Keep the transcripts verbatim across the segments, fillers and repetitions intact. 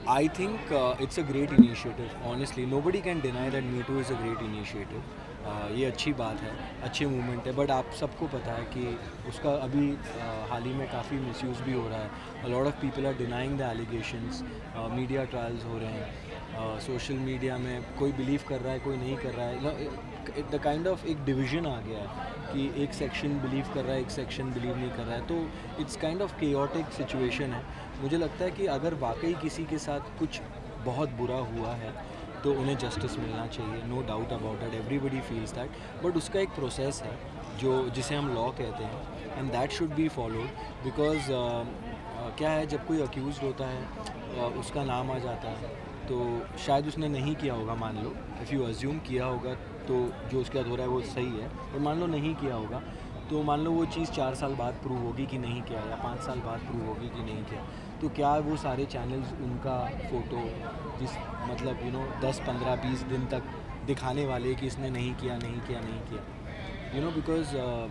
I think uh, it's a great initiative. Honestly, nobody can deny that Me Too is a great initiative. Uh, ये अच्छी बात है, अच्छे movement है, but आप सबको पता है कि उसका अभी uh, हाल ही में काफ़ी मिसयूज़ भी हो रहा है. A lot of people are denying the allegations. Media uh, trials हो रहे हैं, सोशल uh, मीडिया में कोई बिलीव कर रहा है, कोई नहीं कर रहा है. द काइंड ऑफ एक डिवीज़न आ गया है कि एक सेक्शन बिलीव कर रहा है, एक सेक्शन बिलीव नहीं कर रहा है. तो it's kind of chaotic situation है. मुझे लगता है कि अगर वाकई किसी के साथ कुछ बहुत बुरा हुआ है तो उन्हें जस्टिस मिलना चाहिए, no doubt about it, everybody feels that. But उसका एक प्रोसेस है जो जिसे हम लॉ कहते हैं, and that should be followed. Because क्या है, जब कोई अक्यूज़ होता है, uh, उसका नाम आ जाता है, तो शायद उसने नहीं किया होगा, मान लो इफ़ यू अज्यूम किया होगा तो जो उसके साथ हो रहा है वो सही है, और मान लो नहीं किया होगा तो मान लो वो चीज़ चार साल बाद प्रूव होगी कि नहीं किया, या पाँच साल बाद प्रूव होगी कि नहीं किया. तो क्या वो सारे चैनल्स उनका फ़ोटो जिस मतलब यू नो दस पंद्रह बीस दिन तक दिखाने वाले कि इसने नहीं किया नहीं किया नहीं किया, you know, because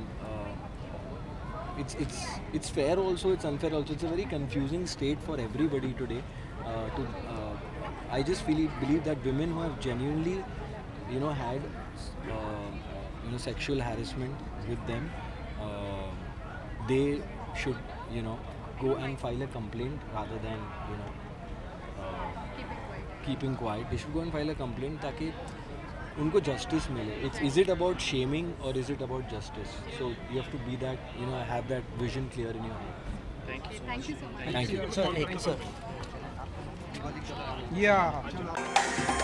it's it's it's fair also, it's unfair also. It's a very confusing state for everybody today. Uh, to uh, I just feel believe that women who have genuinely, you know, had uh, you know sexual harassment with them, uh, they should, you know, go and file a complaint rather than, you know, uh, keeping quiet. They should go and file a complaint ताकि उनको justice मिले. It's is it about shaming और is it about justice? So you have to be that, you know, have that vision clear in your head. Thank you thank you so much. Thank you sir. एक sir. या